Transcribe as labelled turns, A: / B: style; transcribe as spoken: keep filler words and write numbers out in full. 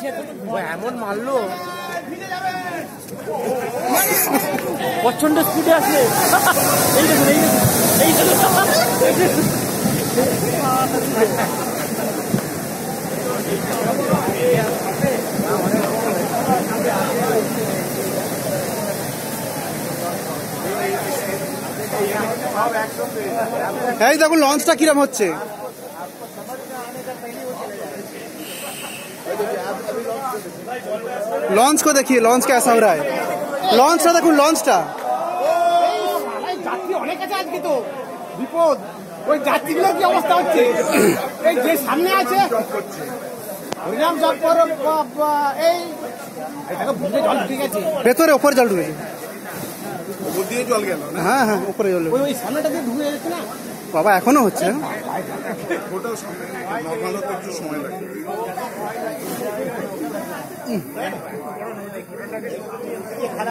A: এমন মারলো প্রচন্ড স্পিডে আছে। এই দেখুন এই
B: এই দেখুন লঞ্চটা কিরম হচ্ছে। लॉन्च को देखिए, लॉन्च कैसा हो रहा है। लॉन्चটা দেখুন, লঞ্চটা
A: যাত্রী অনেক আছে আজকে, তো বিপদ। ওই যাত্রীগুলোর কি অবস্থা হচ্ছে, এই যে সামনে আছে হরিনাম জপ করো, এই জল ঢুকে গেছে
B: ভেতরে, উপরে জল ঢুকেছে,
C: উপর দিয়ে জল গেল।
B: হ্যাঁ হ্যাঁ উপরে জল,
A: ওই সামনেটা দিয়ে ঢুকে যাচ্ছে না
B: বাবা, এখনো হচ্ছে।
C: ওটাও নর্মাল হতে একটু সময় লাগে।